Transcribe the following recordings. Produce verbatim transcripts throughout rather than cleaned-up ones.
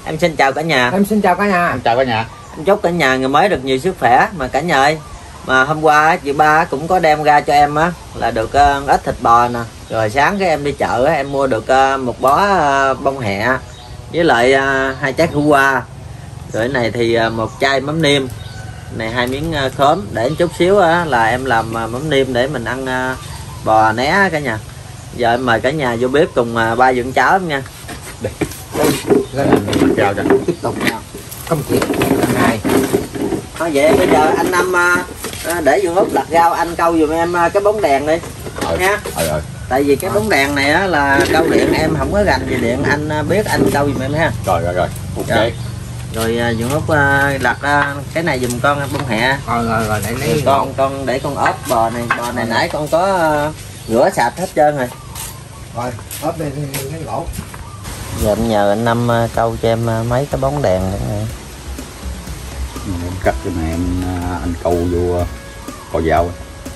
Em xin chào cả nhà. Em xin chào cả nhà. Em chào cả nhà. Em chúc cả nhà ngày mới được nhiều sức khỏe. Mà cả nhà ơi, mà hôm qua chị ba cũng có đem ra cho em á là được uh, ít thịt bò nè. Rồi sáng cái em đi chợ á, em mua được uh, một bó uh, bông hẹ với lại uh, hai trái khổ qua. Rồi cái này thì uh, một chai mắm nêm. Này hai miếng uh, khóm. Để chút xíu á là em làm uh, mắm nêm để mình ăn uh, bò né cả nhà. Giờ em mời cả nhà vô bếp cùng uh, ba dưỡng cháu em nha. Đây. Chào cho. Tiếp tục nào. Công chuyện ngày. Thôi vậy bây giờ anh Năm uh, để vô hút lặt rau, anh câu giùm em uh, cái bóng đèn đi Ờ, nha. ờ, ờ. Tại vì cái bóng đèn này á là câu điện, em không có gành gì điện, anh uh, biết anh câu giùm em ha. Rồi rồi rồi. Ok. Rồi, rồi uh, Dũng Út uh, lặt uh, cái này giùm con bông hẹ. Rồi rồi rồi để lấy Rồi con con để con ốp bò này, bò này nãy con có uh, rửa sạch hết trơn rồi. rồi ốp đây lấy gỗ. Giờ em nhờ anh Năm uh, câu cho em uh, mấy cái bóng đèn nữa nè. Em cắt cái này em anh câu vô cò dao.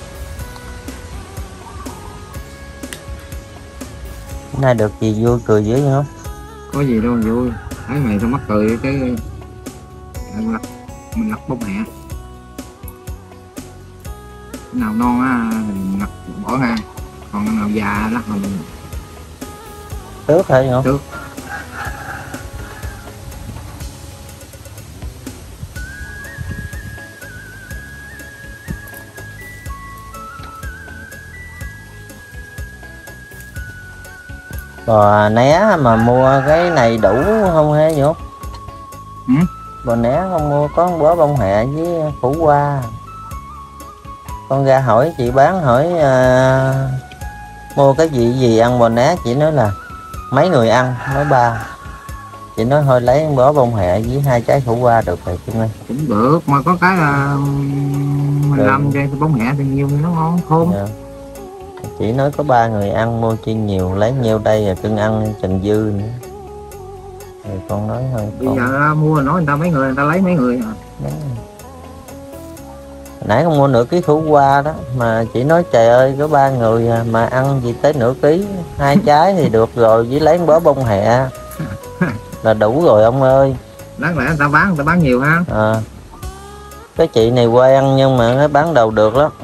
Hôm nay được gì vui cười dữ không? Có gì đâu vui. Thấy mày tao mắc cười cái mình lặt mình lặt bông hẹ. Cái nào non á mình lặt bỏ ra. Còn cái nào già lặt là mình Tước hay không? tước. Bò né mà mua cái này đủ không hả Dũng? Ừ? Bò né không mua có một bó bông hẹ với củ qua. Con ra hỏi chị bán hỏi uh, mua cái gì gì ăn bò né, chị nói là mấy người ăn, nói ba. Chị nói thôi lấy một bó bông hẹ với hai trái củ qua được rồi Trung ơi. Cũng được mà có cái là mình làm cho cái bông hẹ thì nhiều nó ngon thơm. Dạ. Chị nói có ba người ăn mua chi nhiều, lấy nhiêu đây rồi cưng ăn chừng dư nữa. Rồi con nói thôi Bây con... giờ mua nói người ta mấy người người ta lấy mấy người à. Nãy con mua nửa ký khổ qua đó mà chị nói trời ơi có ba người à, mà ăn gì tới nửa ký, hai trái thì được rồi, với lấy một bó bông hẹ là đủ rồi ông ơi. Đáng lẽ người ta bán người ta bán nhiều ha. À, cái chị này quen nhưng mà nó bán đầu được lắm.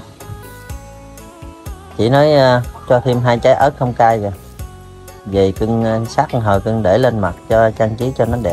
Chị nói uh, cho thêm hai trái ớt không cay rồi về cưng uh, sắc hồi cưng để lên mặt cho trang trí cho nó đẹp.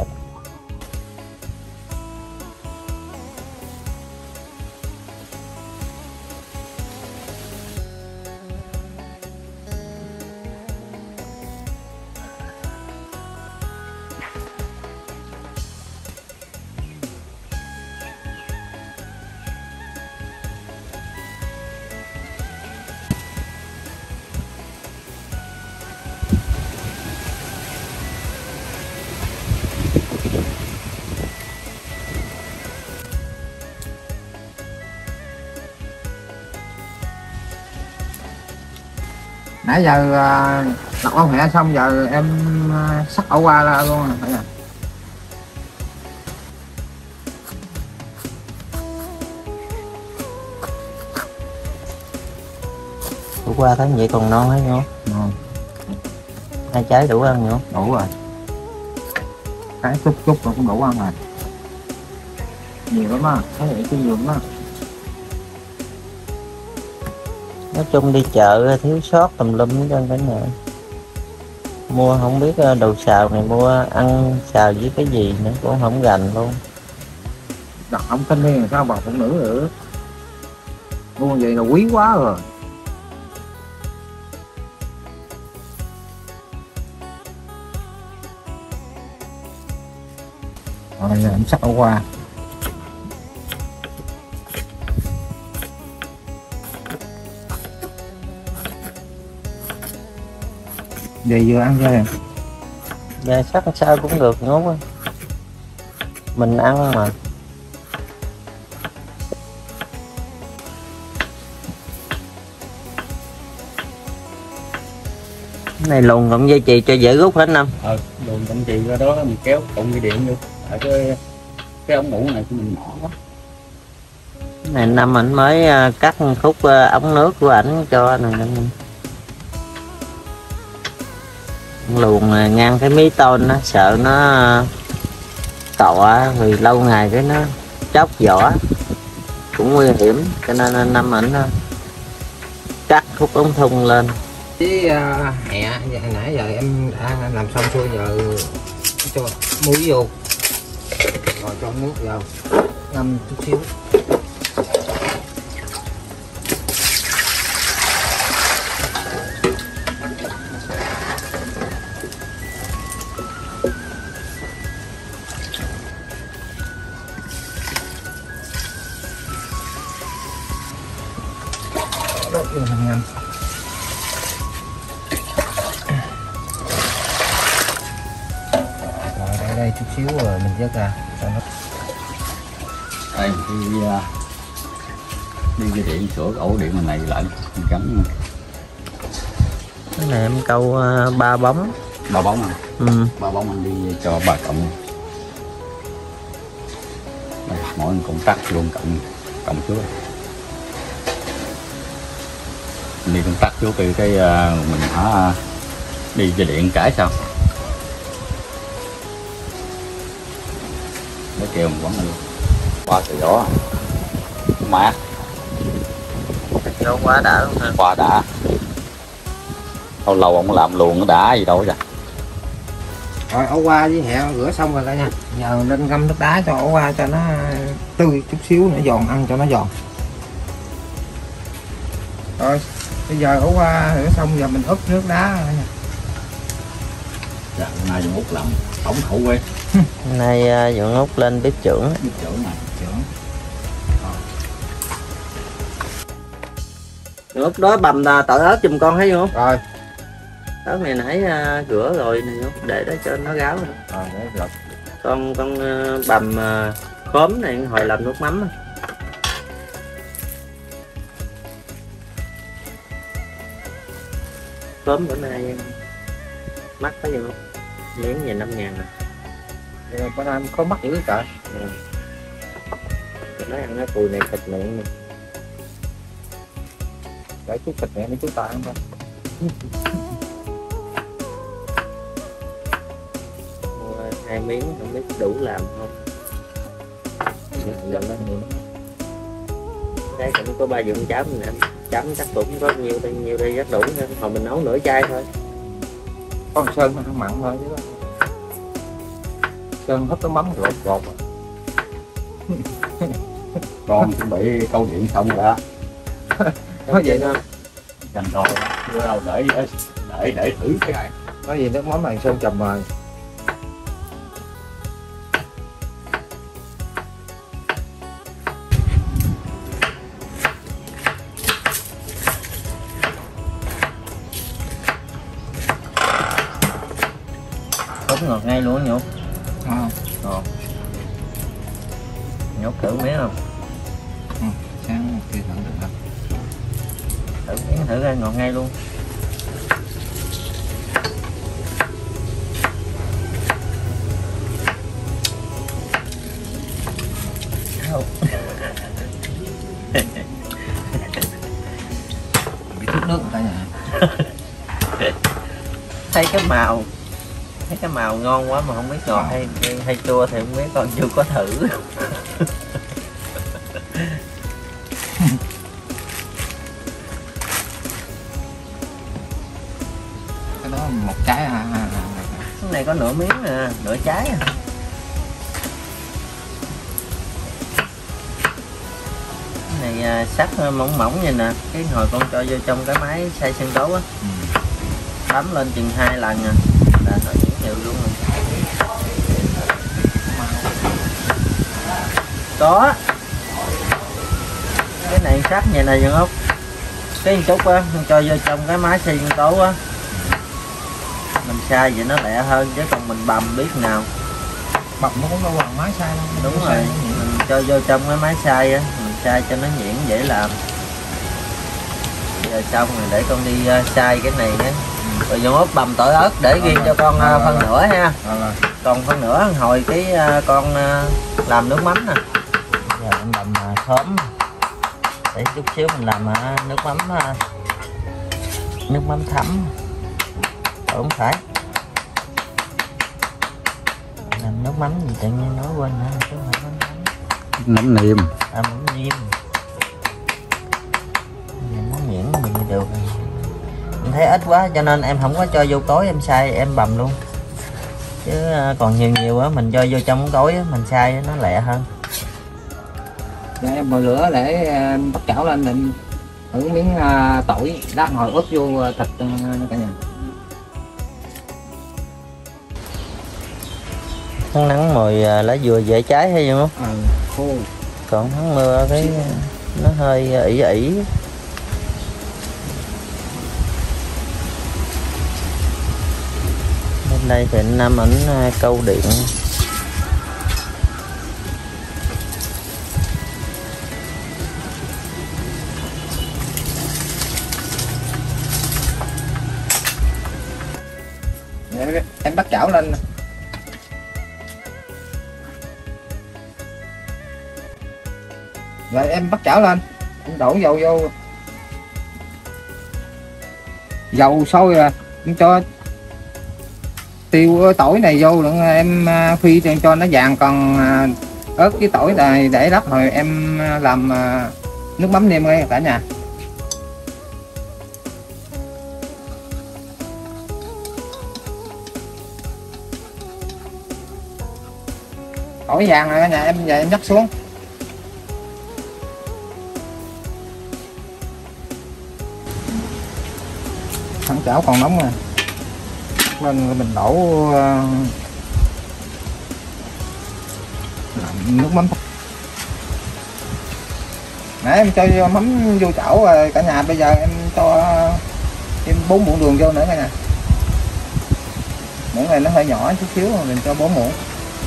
Nãy giờ uh, lặt bông hẹ xong giờ em uh, sắc ổ qua ra luôn rồi. À. Đủ qua thấy vậy còn non hết không? Ngon. Hai trái đủ ăn nữa. Đủ rồi. Cái chút chút rồi cũng đủ ăn rồi. Nhiều lắm á, thấy vậy chứ nhiều lắm á. Nói chung đi chợ thiếu sót tùm lum cho cả nhà. Mua không biết đồ xào này mua ăn xào với cái gì nữa cũng không gành luôn. Đặt ông thanh niên sao bà phụ nữ nữa. Mua vậy là quý quá rồi. Rồi giờ em sắc ổ qua. Về vừa ăn cho em. Dạ sắc sao cũng được ngốt á. Mình ăn mà. Cái này lùn cộng dây chì cho dễ rút hết Năm. Ờ, luồn cộng chì ra đó mình kéo cộng dây điện vô. Ở cái cái ống ngủ này của mình nhỏ quá. Cái này Năm ảnh mới cắt khúc ống nước của ảnh cho nè. Luồn ngang cái mí tôn nó sợ nó tọa vì lâu ngày cái nó chóc vỏ cũng nguy hiểm, cho nên anh Năm ảnh cắt khúc ống thun lên. Cái uh, hẹ hồi nãy giờ em đã làm xong xuôi, giờ cho muối vô rồi cho nước vào ngâm chút xíu. Đó, vô mình ngâm. Đây chút xíu rồi mình vớt ra cho nó. Đây đi đi cái điện sửa ổ điện này lại mình cắm. Cái này em câu uh, ba bóng. Ba bóng à? Ừ. Ba bóng anh đi cho ba cộng. Đây, mỗi con tắt luôn cộng cộng trước. Mình đi con tắt trước thì cái uh, mình hả uh, đi dây điện cãi sao? Nó kêu mình quấn luôn. Qua từ đó mát. Nó quá đã luôn ha. Qua đã. Lâu lâu ông làm luôn nó đã gì đâu vậy. Rồi ổ qua với hẹ rửa xong rồi cả nha. Giờ lên ngâm nước đá cho ổ qua cho nó tươi chút xíu nữa, giòn ăn cho nó giòn. Rồi bây giờ ổ qua rửa xong giờ mình úp nước đá rồi nha. Dạ, hôm nay dùng út làm tổng khẩu quê. Hôm nay uh, Dượng Út lên bếp trưởng. Bếp trưởng này, trưởng. Dượng Út đó bầm tỏi ớt giùm con thấy không? Rồi. Ớt này nãy uh, rửa rồi này, để đó cho nó ráo rồi. Rồi để lọc. Con con uh, bầm uh, khóm này hồi làm nước mắm. Khóm bữa nay mắc có gì không? Miếng về năm ngàn nè. Rồi bữa nay có mắc dữ trời. Ừ. Nói ăn cái cùi này thịt miệng nè. Để chút thịt này chút ta ăn thôi. Mua hai miếng không biết đủ làm không. Giờ nó nhiều. Đây cũng có ba dụng chấm nè, chấm chắc cũng có nhiều đây nhiều đây rất đủ nữa. Hồi mình nấu nửa chai thôi. Con sơn nó không mặn thôi chứ. Sơn hấp cái mắm gột gột. Con chuẩn bị câu điện xong rồi đó. Nói vậy thôi. Dành rồi, đưa đâu để để để thử cái này. Nói gì nước mắm này sơn chầm rồi. Đúng ngọt ngay luôn nhục. À. Ngọt. Nhục thử miếng không? Ừ, sáng kia thử được không? Thử miếng thử ra ngọt ngay luôn. Bị chút nước cả nhà. Thấy cái màu thấy cái màu ngon quá mà không biết ngọt hay hay chua thì không biết, con chưa có thử. Cái đó một trái à, à, à. Cái này có nửa miếng à, nửa trái à. Cái này à, sắc mỏng mỏng vậy nè, cái hồi con cho vô trong cái máy xay sinh tố á. Ừ. Bấm lên chừng hai lần à là nó nhiều luôn rồi. Có cái này sắc vậy này Dượng Út, cái chút á cho vô trong cái máy xay sinh tố á, mình xay vậy nó lẹ hơn, chứ còn mình bầm biết nào. Bầm nó cũng đâu bằng máy xay đâu. Đúng rồi, mình cho vô trong cái máy xay á, mình xay cho nó nhuyễn dễ làm. Giờ xong rồi để con đi uh, xay cái này nhé. Rồi Dượng Út bầm tỏi ớt để riêng cho con uh, phân nửa ha. Còn phân nửa hồi cái uh, con uh, làm nước mắm nè. Giờ mình bầm uh, khóm để chút xíu mình làm uh, nước mắm uh, nước mắm thấm. Rồi không phải. Làm nước mắm gì tự nhiên nói quên hả? Chứ không phải mắm mắm. Nấm niêm. À, mắm niêm. Món nhuyễn mình được. Em thấy ít quá cho nên em không có cho vô cối, em xay em bầm luôn. Chứ còn nhiều nhiều á mình cho vô trong cối á, mình xay nó lẹ hơn. Để em bồi lửa để bắt chảo lên định thử miếng uh, tỏi lát hồi ướp vô thịt uh, cả nhà. Nắng nắng mùi lá dừa dễ cháy hay gì không? Ờ, khô. Còn nắng mưa cái nó hơi ỉ ỉ. Bên đây thì anh Nam ảnh câu điện. Để em bắt chảo lên. Rồi em bắt chảo lên, em đổ dầu vô, dầu sôi rồi em cho tiêu tỏi này vô nữa, em phi cho nó vàng, còn ớt với tỏi này để lát rồi em làm nước mắm nêm ngay cả nhà. Tỏi vàng rồi cả nhà, em về em nhắc xuống. Thằng chảo còn nóng nè, nên mình đổ làm nước mắm. Nãy em cho mắm vô chảo rồi cả nhà, bây giờ em cho thêm bốn muỗng đường vô nữa cả nhà. Muỗng này nó hơi nhỏ chút xíu, mình cho bốn muỗng.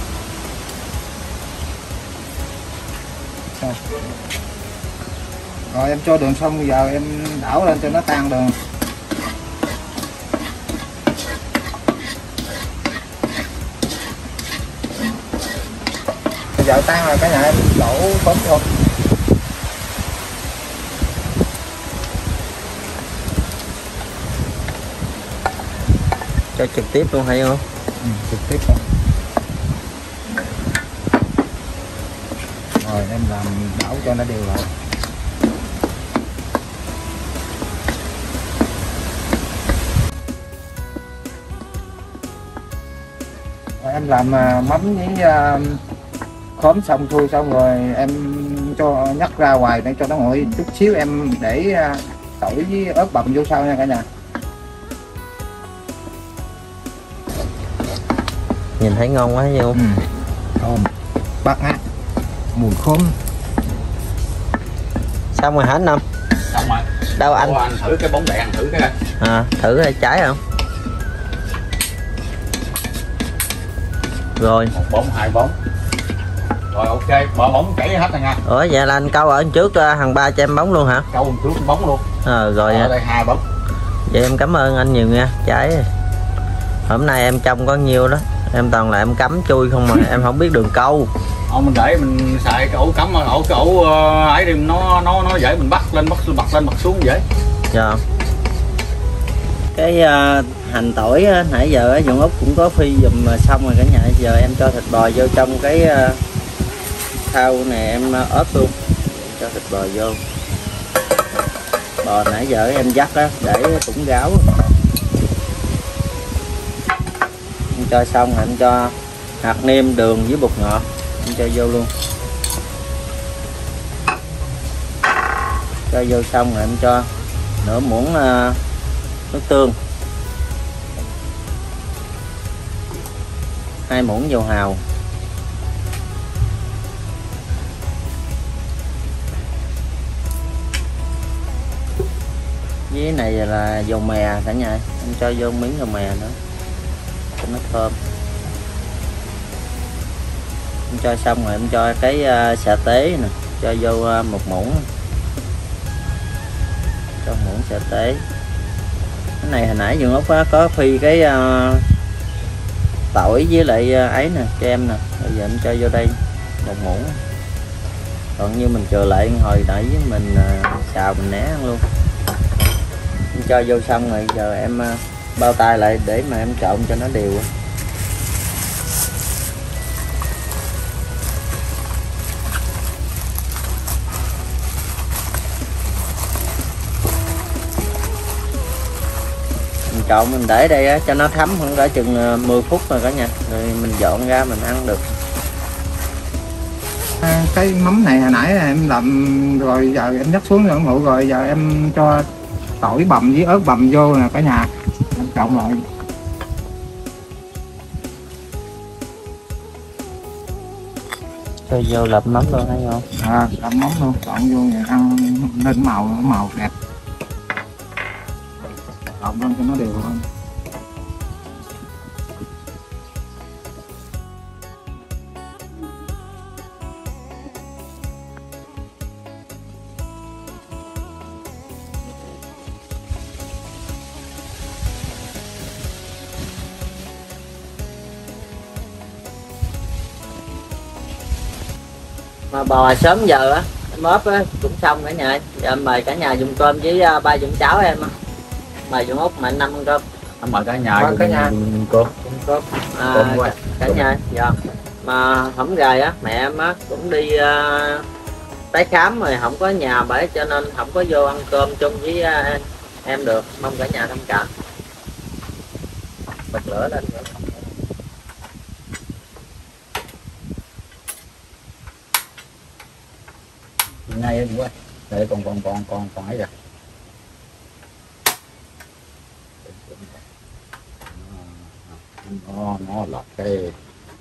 Rồi em cho đường xong, bây giờ em đảo lên cho nó tan đường. Bây giờ tan rồi cả nhà, em đổ phốt vô. Cho trực tiếp luôn hay không? Ừ, trực tiếp luôn. Rồi em làm đảo cho nó đều lại. Rồi em làm mắm với uh, khóm xong thui xong rồi em cho nhắc ra ngoài để cho nó nguội chút xíu, em để uh, tỏi với ớt bằm vô sau nha cả nhà. Nhìn thấy ngon quá gì không? Ừ. Thơm, bắt á, mùi khóm. Xong rồi hả anh Năm? Xong rồi. Đâu anh? Ủa, anh thử cái bóng đèn, thử cái. À, thử hay trái không? Rồi. Một bóng, hai bóng. Rồi ok, bỏ bóng chảy hết rồi nha. Ủa vậy là anh câu ở trước hàng ba cho em bóng luôn hả? Câu trước bóng luôn. Ờ rồi. Ở đây hai bóng. Vậy em cảm ơn anh nhiều nha, trái. Hôm nay em trông có nhiêu đó, em toàn là em cắm chui không mà em không biết đường câu. Ông mình để mình xài cái ổ cắm, ổ cái ổ ấy đi, nó nó nó dễ mình bắt lên bắt bật lên bật xuống dễ. Dạ. Cái uh, hành tỏi uh, nãy giờ uh, Dũng Úc cũng có phi dùm uh, xong rồi cả nhà. Giờ em cho thịt bò vô trong cái uh, thau này em uh, ốp luôn. Cho thịt bò vô. Bò nãy giờ em dắt á, để cũng ráo. Em cho xong rồi em cho hạt nêm, đường với bột ngọt em cho vô luôn. Cho vô xong rồi em cho nửa muỗng uh, nước tương, hai muỗng dầu hào, với này là dầu mè cả nhà, em cho vô miếng dầu mè nữa cho nó thơm. Em cho xong rồi em cho cái uh, sà tế nè, cho vô uh, một muỗng, cho muỗng sà tế. Cái này hồi nãy Dương Úc có phi cái uh, tỏi với lại uh, ấy nè cho em nè, bây giờ em cho vô đây một muỗng. Còn như mình chừa lại hồi nãy với mình uh, xào mình né ăn luôn. Em cho vô xong rồi giờ em uh, bao tay lại để mà em trộn cho nó đều. trộn mình để đây á, cho nó thấm khoảng cỡ chừng mười phút rồi cả nhà, rồi mình dọn ra mình ăn được. Cái mắm này hồi nãy em làm rồi, giờ em nhắc xuống rồi nguội rồi, giờ em cho tỏi bằm với ớt bằm vô nè cả nhà, em trộn lại. Cho vô lập mắm luôn hay không? À, lập mắm luôn, trộn vô rồi ăn lên màu màu đẹp. Trộn lên cho nó đều hơn. Mà bò sớm giờ á, em ốp á cũng xong cả nhà. Giờ em mời cả nhà dùng cơm với uh, ba dùng cháo em á. Mời dùng Út mà anh Năm ăn cơm. Anh mời cả nhà Mời cả nhà. cơm. Cơm. À, Cơm qua. cả nhà, dạ. Mà hổng gầy á, mẹ em á cũng đi uh, tái khám rồi không có nhà bởi cho nên không có vô ăn cơm chung với uh, em được. Mong cả nhà thông cảm. Bật lửa lên. Ngay em quá. Để còn còn còn còn còn ấy rồi. Nó nó là cái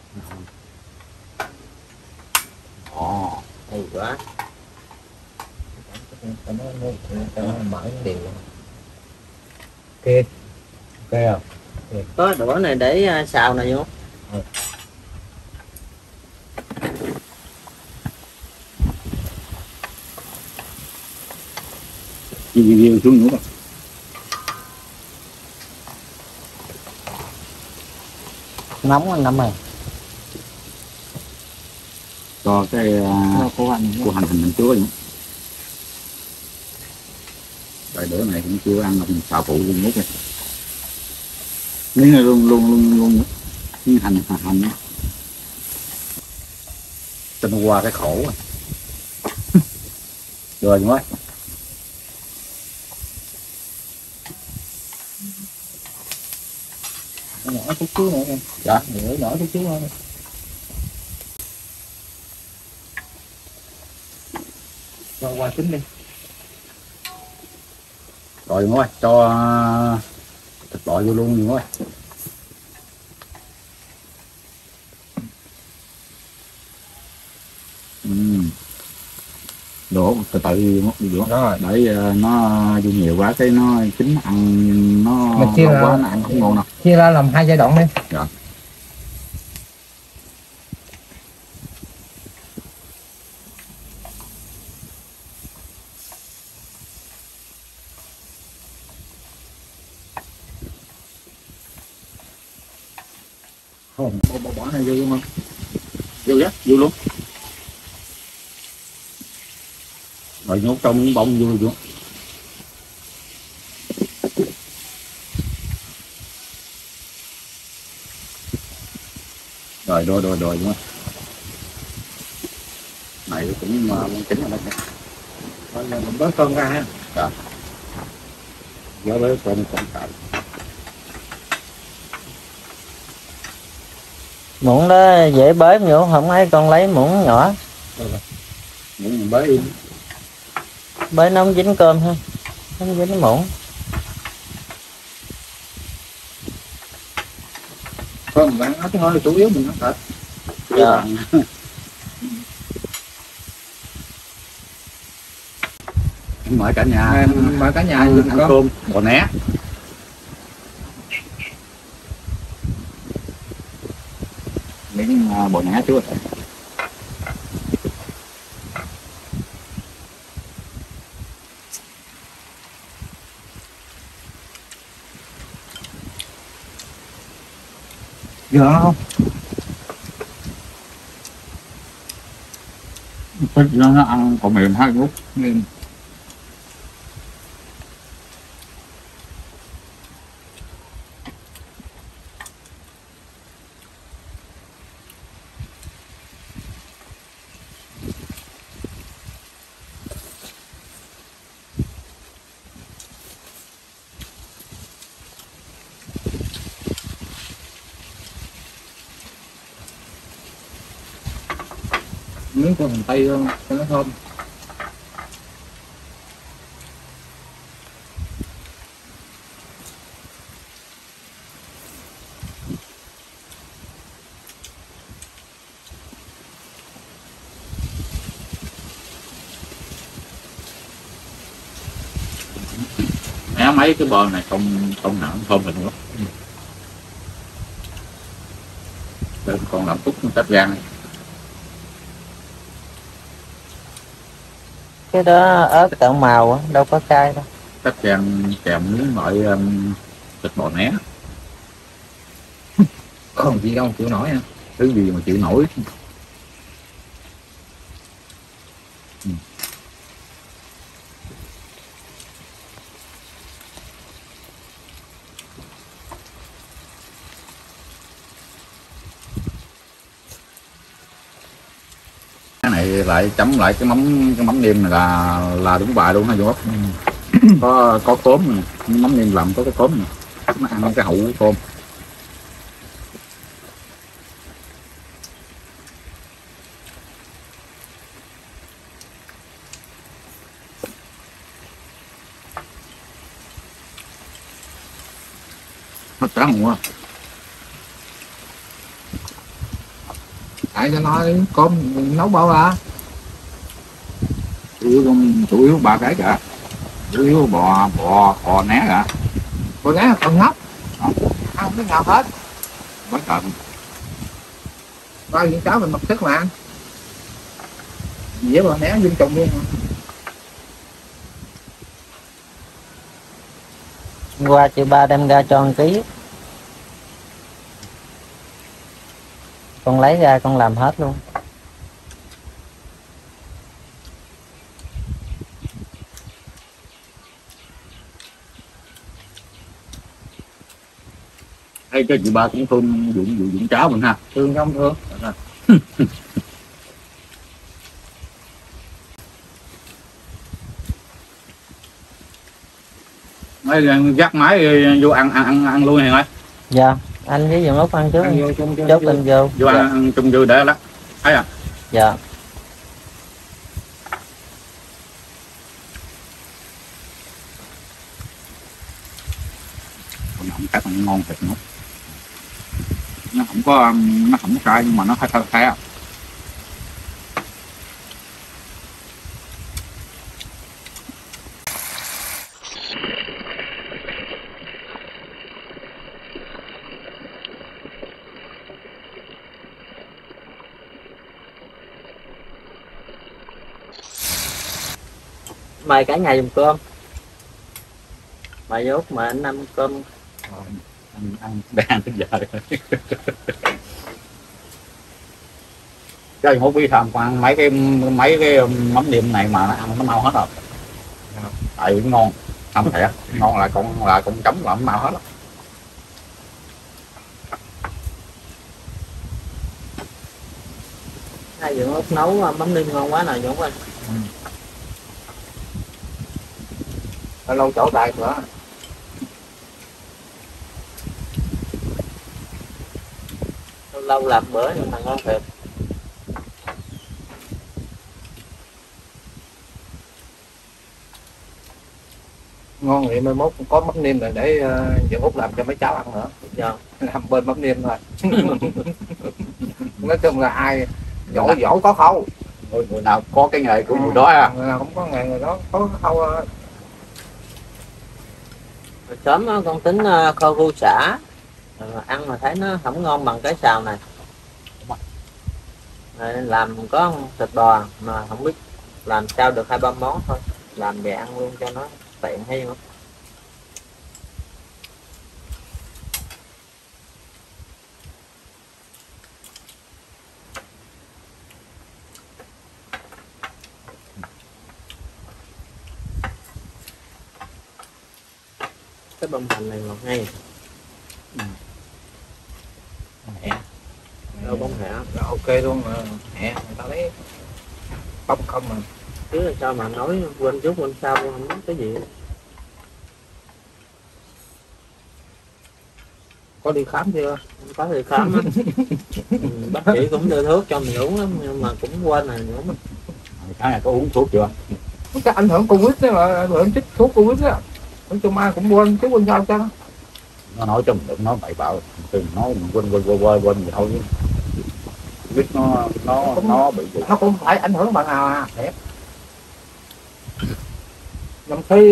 nó Hay quá. Nó nó mở đều. ok ok không? Có đũa này để uh, xào này vô. Ừ. Nhiều nhiều xuống nữa. Nóng anh Năm ơi. Cho cái uh, Củ hành. củ hành hành mình chúa nữa. Rồi bữa này cũng chưa ăn mình xào phụ luôn mút này. Miếng này luôn luôn luôn luôn miếng hành hành hành nữa. Cho nó qua cái khổ rồi. Rồi quá. Nhỏ chút xíu nữa em. Dạ. Nhỏ nhỏ chút xíu nữa. Cho qua trứng đi. Rồi thôi, cho thịt bò vô luôn rồi. Ừ. Đổ từ từ đi nữa. Rồi. Để uh, nó vô nhiều quá cái nó chín ăn nó Mình chia lâu ra, quá nó ăn không ngon đâu. chia ra làm hai giai đoạn đi. Dạ. Không, bỏ, bỏ, bỏ này vô luôn không? Vô á, vô luôn. Rồi nhốt trong miếng bông vô vô. Rồi đôi đôi đôi đúng không? Này cũng uh, chín rồi đó. Rồi mình bớt cơm ra ha. Dạ. Nhớ lấy cơm còn cạn. Muỗng đó dễ bới nhổ, không thấy con lấy muỗng nhỏ. Muỗng mình bới im. Bới nó không dính cơm ha. Không dính muỗng. Cơm mình ăn thôi là chủ yếu mình ăn thịt. Dạ. Mời cả nhà. Em mời cả nhà ăn, dùng ăn cơm. cơm bò né. Miếng uh, bò né trước rồi. Vừa không? Thích nó, nó ăn còn mềm hai lúc. Mềm. miếng của hành tây luôn cho nó thơm. Mé mấy cái bò này không không nặng thơm mình lắm. Đừng còn làm phút tách gan này. Cái đó ớt tạo màu á, đâu có cay đâu. Tách gan kèm miếng loại um, thịt bò né. Còn gì đâu chịu nổi ha. Thứ gì mà chịu nổi. Ừ. Cái này lại chấm lại cái mắm cái mắm nêm này là là đúng bài luôn ha Dung Ốc. Ừ. có có cốm này. Mắm nêm làm có cái cốm này. Nó ăn cái hậu tôm. Hết trắng không quá. Tại cho nó cơm nấu bao à. Chủ yếu con chủ yếu ba cái cả. Chủ yếu bò bò bò né cả. Bò né còn ngốc. Ăn không biết nào hết. Quá trời. Bao nhiêu cháu mình mặc sức mà ăn. Dễ bò né dung trùng luôn. Hôm qua chị ba đem ra cho một ký, con lấy ra con làm hết luôn. Hay cái chị ba cũng thương dụng dụng dụng cháu mình ha. Thương không thương. Mấy dắt máy vô ăn ăn ăn, ăn luôn này thôi. Dạ, anh với Dung Ốc ăn trước. Ăn vô chung cho Chốt lên vô. Vô Dạ. ăn, ăn chung dư để lắm. Thấy à? Dạ. Còn không chắc là ngon thiệt nữa. Nó không có nó không có cay nhưng mà nó khai khai á. Mời cả nhà dùng cơm. Mời Dốt mà anh ăn cơm. Ăn ăn đang ăn tới giờ rồi. Chơi không biết tham quan mấy cái mấy cái mắm nêm này mà nó ăn nó mau hết rồi. Tại vì ngon, không thể ngon là con là con chấm là nó mau hết rồi. Hai Dung Ốc nấu mắm nêm ngon quá nè Dũng ơi. Lâu lâu chỗ đại nữa. Lâu lâu làm bữa nhưng mà ngon thiệt. Ngon vậy mai mốt có mắm nêm rồi để uh, Dung Ốc làm cho mấy cháu ăn nữa. Dạ. Làm bên mắm nêm thôi. Nói chung là ai giỏi giỏi có khâu. Người, người nào có cái nghề của người đó à. Người nào không có nghề người đó có khâu. Hồi sớm á, con tính uh, kho ru sả rồi mà ăn mà thấy nó không ngon bằng cái xào này. Rồi làm có thịt bò mà không biết làm sao được hai ba món thôi, làm về ăn luôn cho nó tiện hay không. Cái bông hành này ngọt ngay. Ừ. Đâu bông hẹ. Là ok luôn mà hẹ người ta lấy bông không mà. Chứ là sao mà nói quên chút quên sau không biết cái gì. Có đi khám chưa? Có thì khám á. Ừ, bác sĩ cũng đưa thuốc cho mình uống lắm nhưng mà cũng quên rồi nữa. Cái này có uống thuốc chưa? Cái ảnh hưởng Covid đó mà ảnh hưởng chích thuốc Covid đó. Nói chung ai cũng quên chứ quên sao cho Nó nói cho mình đừng nói bậy bạo, đừng nói mình quên quên quên quên quên vậy thôi chứ. Biết nó nó cũng, nó bị gì. nó cũng phải ảnh hưởng bạn nào à thiệt. Làm khi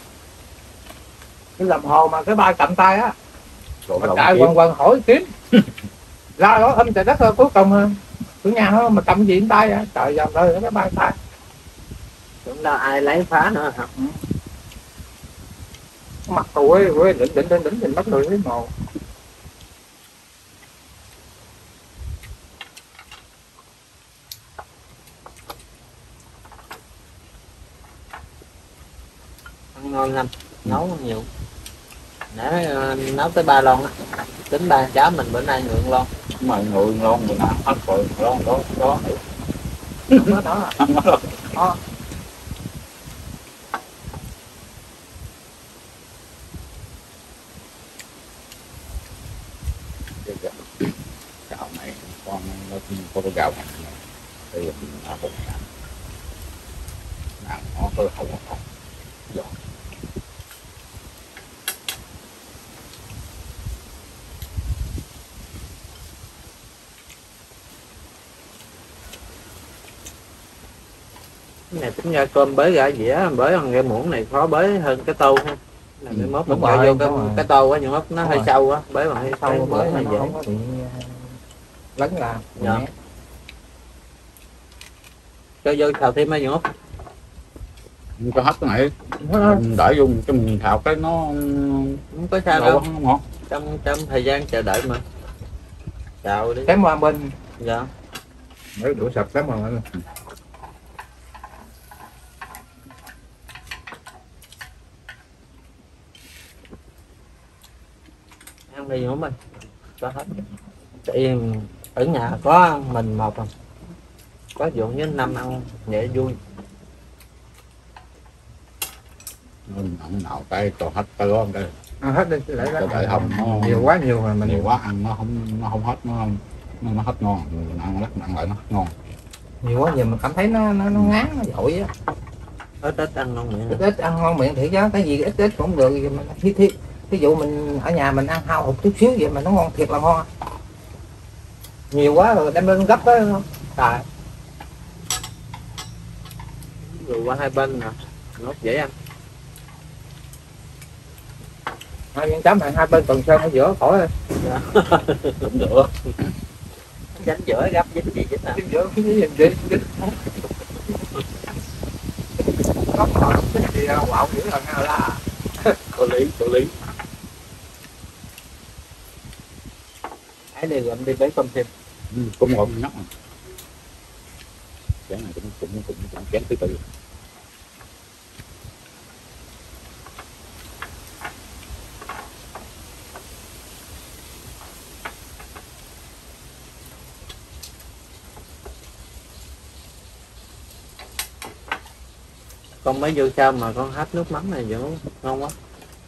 cái làm hồ mà cái bay cầm tay á, mà chạy quần quần hỏi kiếm ra đó âm trời đất thôi, cuối cùng chủ nhà nó mà cầm gì trên tay á, trời dầm rồi cái bay tay Cũng đâu ai lấy phá nữa hả? ừ. Mặt tôi đỉnh đỉnh đỉnh đỉnh nhìn bắt người thấy mồ. Ăn ngon lắm, nấu nhiều. Để uh, nấu tới ba lon á. Tính ba cháu mình bữa nay ngượng lon. Mà người ngon mình ăn hết rồi, đó đó đó. Đó đó. Đó. Gạo này con nó có cái gạo này đây là mình ăn bột này ăn nó có hậu không giòn. Cái này tính ra cơm bới ra dĩa, bới bằng cái muỗng này khó bới hơn cái tô ha. Là cái mốt mình cho vô cái, cái tô á, nhưng mốt nó hơi sâu á, bới bằng cái sâu bới này dễ. Không có bị lấn làm. Dạ. Cho vô xào thêm mấy nhóc. Cho hết cái này mình đợi vô cho mình xào cái nó Không có sao đâu, không ngon. Trong trong thời gian chờ đợi mà. Xào đi. Kém qua bên. Dạ. Mới đũa sạch lắm mà. Ăn đi nhổ mình cho hết. Tại ở nhà có mình một à, có vụ với năm ăn nhẹ vui. Ăn nào cái cho hết cái đó đây. À, hết đi lại Cho đợi hồng nó nhiều quá nhiều mà mình nhiều quá ăn nó không nó không hết nó nó, nó hết ngon, mình ăn lắc ăn lại nó hết ngon. Nhiều quá giờ mình cảm thấy nó nó, nó ngán nó dội á. Ít ít ăn ngon miệng. Ít ít ăn ngon miệng thiệt chứ, cái gì ít ít cũng được, mình thi thi ví dụ mình ở nhà mình ăn hao hụt chút xíu vậy mà nó ngon thiệt là ngon. Nhiều quá rồi đem lên gấp đó trời. Rồi qua hai bên nè, nó dễ ăn. Hai viên chấm này hai bên còn sơn ở giữa khỏi rồi. Dạ. Cũng được. Chánh giữa gấp dính gì dính nào. Chính giữa cái gì dính dính. Có họ cái gì quạo dữ là nào là. Có lý, có lý. Ấy đi rồi đi bấy cơm thêm. Ừ, cũng ngon nhắc. Cái này cũng cũng cũng cũng chén từ từ. Con mới vô sao mà con hấp nước mắm này dữ ngon quá.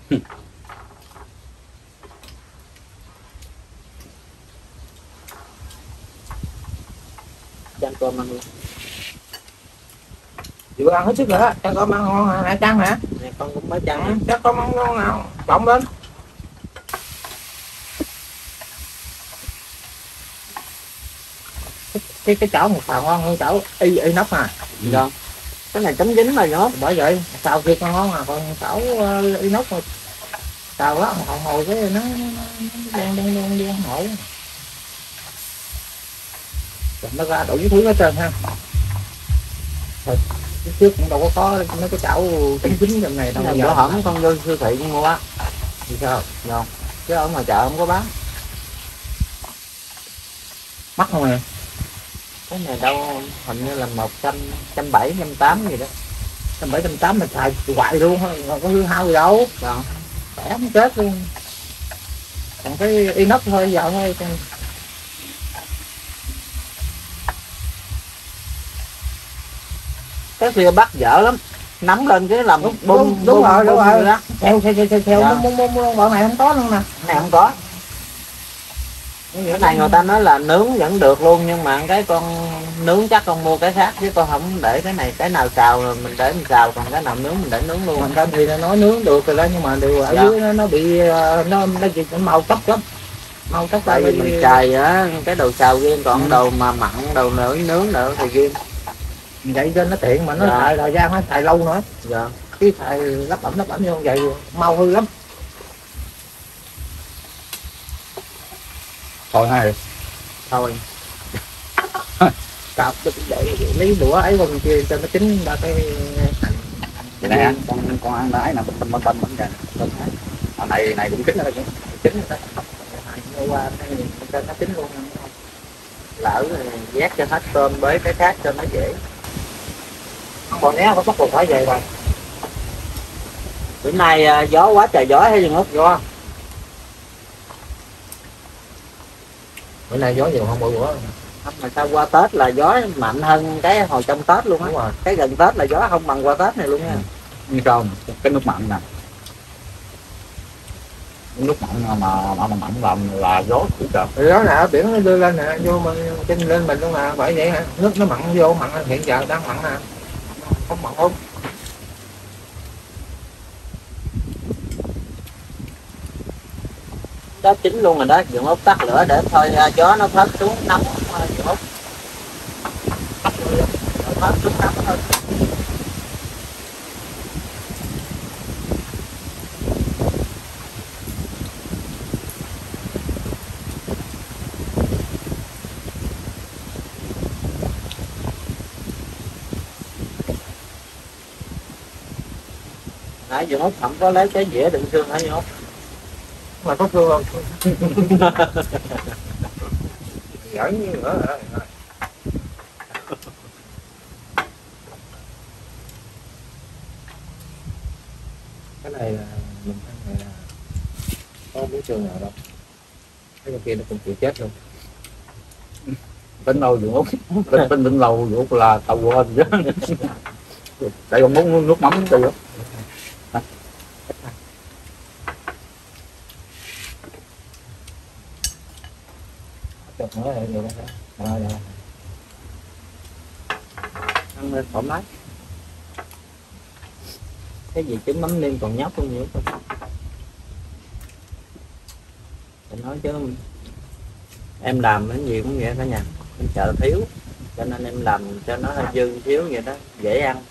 Chan cơm ăn luôn. Chịu ăn hết sức rồi á, cho con ăn ngon hả? Hả Trăng hả? Nè con cũng mới chan á. Chắc con ăn ngon nào, cộng lên. Cái cái chảo một xào ngon hơn chảo y y nóc à. Dạ. Cái này chấm dính mà nhớ. Bởi vậy xào kia con ngon à, còn chảo y nóc rồi xào quá hồi hồi cái nó đen đen đen đen hổ. Rồi nó ra đủ thứ hết trơn ha. Rồi, trước cũng đâu có có mấy cái chảo trứng dính trong này đâu. Bữa hổm con vô siêu thị con mua á. Thì sao? Dạ. Chứ ở ngoài chợ không có bán. Mắc không nè? Cái này đâu hình như là một trăm trăm bảy trăm tám gì đó. Trăm bảy trăm tám mà xài hoài luôn, còn có hư hao gì đâu. Dạ. Khỏe không chết luôn. Còn cái inox thôi giờ thôi. Cái kia bắt dở lắm, nắm lên cái làm Đúng, bung đúng, đúng bung, rồi, đúng bung rồi. đó. Theo theo theo theo theo Dạ. bung bung bung bọn này không có luôn nè. Này không có. Cái này người ta nói là nướng vẫn được luôn, nhưng mà cái con nướng chắc con mua cái khác chứ con không để cái này, cái nào xào rồi mình để mình xào, còn cái nào nướng mình để nướng luôn. Mình ta thì nó nướng được rồi đó, nhưng mà điều ở Dạ. dưới nó, nó bị nó nó chỉ màu tóc lắm, màu tóc. Tại vì mình xài á cái đồ xào riêng, còn ừ. đồ mà mặn đồ nướng nướng nữa thì riêng. Vậy cho nó tiện mà nó Dạ. xài thời gian nó xài lâu nữa. Dạ. Cái xài lắp bẩm lắp bẩm như vậy mau hư lắm. Thôi hay Thôi Cặp để lấy đũa ấy vào kia cho nó chín ra cái cái này ăn con con ăn nãy nè, bên bên bên bên kìa. Ở này này cũng chín rồi chứ. chín rồi đó. Qua cái cho nó chín luôn. lỡ vét cho hết tôm bới cái khác cho nó dễ. Còn né có bắt buộc phải về rồi. Bữa nay uh, gió quá trời gió hay dừng út Gió. Bữa nay gió nhiều không bữa bữa. Không, mà sao qua Tết là gió mạnh hơn cái hồi trong Tết luôn á. Cái gần Tết là gió không bằng qua Tết này luôn nha. Như sao cái nước mặn nè, nước mặn mà mà mà mặn làm là gió cũng trời. Thì đó nè, biển nó đưa lên nè, vô mình trên lên mình luôn nè, bởi vậy hả? Nước nó mặn vô, mặn hiện giờ đang mặn nè, không mặn không. Đó chín luôn rồi đó, Dượng Út tắt lửa để thôi gió nó phớt xuống nóng Dượng Út. Phớt xuống nóng thôi. Nãy Dượng Út không có lấy cái dĩa đựng xương hả Dượng Út? Mà có xương không? Giỡn như nữa rồi. Cái này là mình ăn này là có miếng xương nào đâu. Cái kia nó cũng chịu chết luôn. Tính lâu Dượng Út, tính tính tính lâu Dượng Út là tàu quên chứ. Tại còn muốn nước mắm cho Dượng. Chụp nữa là nhiều đó. Rồi rồi. Ăn lên thoải mái. Cái gì trứng mắm nêm còn nhóc không nhiều không? Mình nói chứ em làm cái gì cũng vậy cả nhà, em sợ thiếu cho nên em làm cho nó hơi dư thiếu vậy đó, dễ ăn.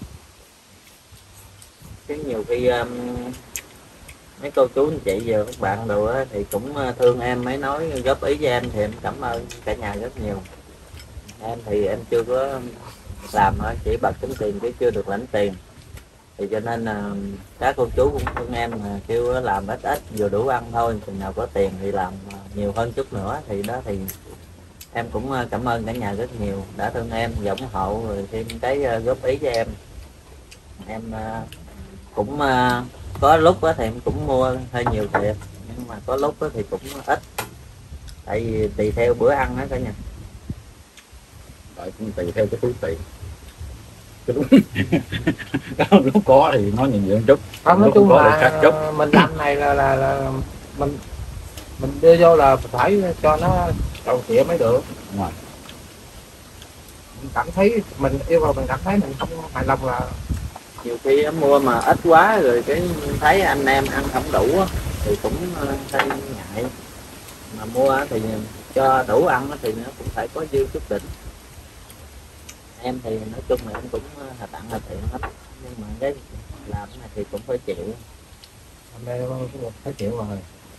Chứ nhiều khi um, mấy cô chú anh chị giờ các bạn đồ á, thì cũng thương em, mới nói góp ý cho em thì em cảm ơn cả nhà rất nhiều. Em thì em chưa có làm thôi, chỉ bật tính tiền chứ chưa được lãnh tiền, thì cho nên là các cô chú cũng thương em mà kêu làm ít ít vừa đủ ăn thôi, chừng nào có tiền thì làm nhiều hơn chút nữa, thì đó thì em cũng cảm ơn cả nhà rất nhiều đã thương em và ủng hộ, rồi thêm cái góp ý cho em. Em cũng có lúc thì em cũng mua hơi nhiều thiệt, nhưng mà có lúc thì cũng ít, tại vì tùy theo bữa ăn đó cả nhà. Tại cũng tùy theo cái túi tiền. Cái đúng lúc có thì nói nhiều nhiều chút. Không, nói chung là chút. Mình làm này là là, là mình mình đưa vô là phải cho nó tròn trịa mới được. Đúng rồi. Mình cảm thấy mình yêu cầu, mình cảm thấy mình không hài lòng là nhiều khi em mua mà ít quá rồi cái thấy anh em ăn không đủ thì cũng hơi ngại, mà mua thì cho đủ ăn thì nó cũng phải có dư chút đỉnh. Em thì nói chung là em cũng hà tặng là tiện lắm, nhưng mà cái làm này thì cũng phải chịu. hôm nay cũng phải chịu rồi.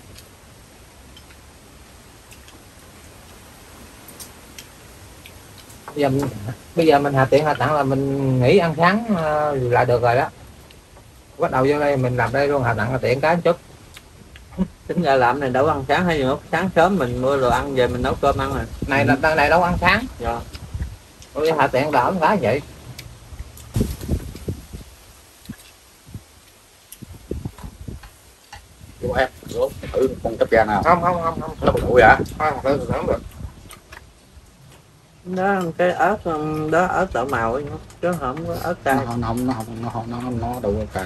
Bây giờ mình, bây giờ mình hà tiện hà tặng là mình nghỉ ăn sáng là được rồi đó. Bắt đầu vô đây mình làm đây luôn, hà tặng là tiện cái chút. Tính ra làm này đâu ăn sáng hay gì không? Sáng sớm mình mua đồ ăn về mình nấu cơm ăn rồi. Này là ừ. Này đâu ăn sáng. Dạ. Ôi hà tiện đỡ khá vậy. Vô em, vô thử con cắp da nào. Không không không không. Nó bự bụi hả? Không, không được, không được. Đó cái ớt đó, ớt tạo màu ấy, chứ không có ớt cay. Nó không nó không nó không nó không nó nó đâu có cay.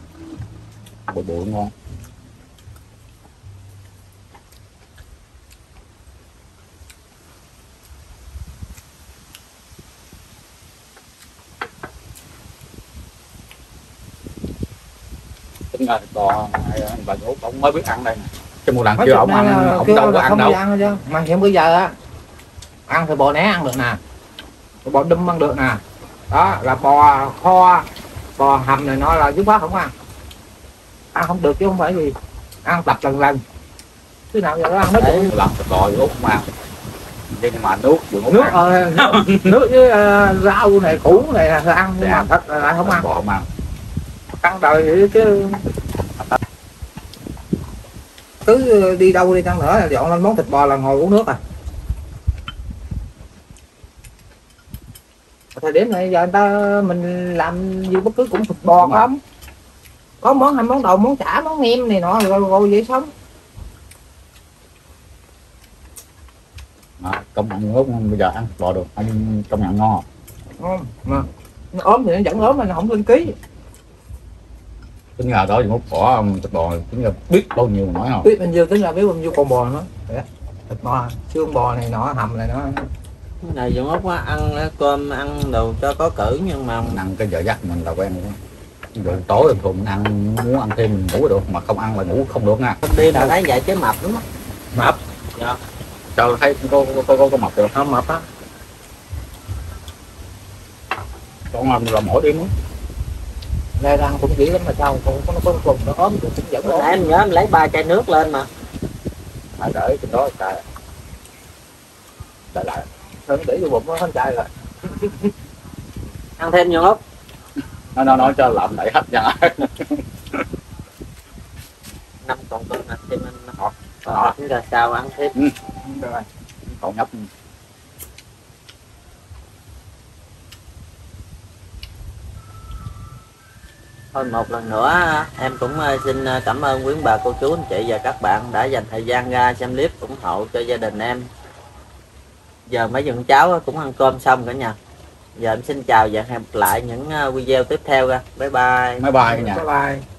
Bụi bụi ngon. trứng gà thịt bò bà Út ông mới biết ăn đây nè, chứ một lần Mấy chưa chục ông năm ăn là ông kêu đâu có là ăn không đâu. đi ăn chứ. Mà hiện bây giờ á ăn thì bò né ăn được nè, bò đâm ăn được nè, đó là bò kho, bò hầm này nó là dứt khoát không ăn, ăn không được chứ không phải gì, ăn tập lần lần chứ nào giờ nó ăn mấy chục. Làm thịt bò Út không ăn, nhưng mà nước Nước ờ, nước với uh, rau này củ này là ăn, nhưng mà thịt là không ăn, bò không ăn. ăn đời vậy chứ. Cứ đi đâu đi chăng nữa là dọn lên món thịt bò là ngồi uống nước à. Thời điểm này giờ người ta mình làm gì bất cứ cũng thịt bò không, có món hai món đầu, món chả, món nem này nọ rồi, rồi vậy sống. À, công nhận Út bây giờ ăn thịt bò được, anh công nhận ngon. Ngon mà nó ốm thì nó vẫn ốm mà nó không lên ký. Tính ra đó Út bỏ thịt bò tính ra biết bao nhiêu mà nói không, Biết bao nhiêu tính ra biết bao nhiêu con bò nữa. Thịt bò, xương bò này nọ, hầm này nó. Cái này Dũng Út á, ăn cơm ăn đồ cho có cử, nhưng mà mình ăn cái giờ giấc mình là quen rồi. Rồi tối thường thường mình ăn, muốn ăn thêm mình ngủ được, mà không ăn là ngủ không được nha. đi là thấy vậy chứ mập lắm á. Mập. Dạ. Cho thấy có có có, có mập được Không mập á. con làm là mỗi đêm á. Lê răng cũng dữ lắm mà sao con nó có con nó ốm được cũng vẫn ốm. Nãy em nhớ em lấy ba chai nước lên mà. Phải để trên đó cài để lại Thôi để vô bụng nó không chạy rồi. Ăn thêm Dũng Út. nó nó nói cho làm đẩy hết nha. Năm còn còn ăn thêm anh Đó. họ rồi sao ăn thêm. Ừ. Rồi. Còn nhấp. Thôi một lần nữa em cũng xin cảm ơn quý bà cô chú anh chị và các bạn đã dành thời gian ra xem clip ủng hộ cho gia đình em. Giờ mấy dượng cháu cũng ăn cơm xong cả nhà. Giờ em xin chào và hẹn gặp lại những video tiếp theo ra. Bye bye. Bye bye cả nhà. Bye bye.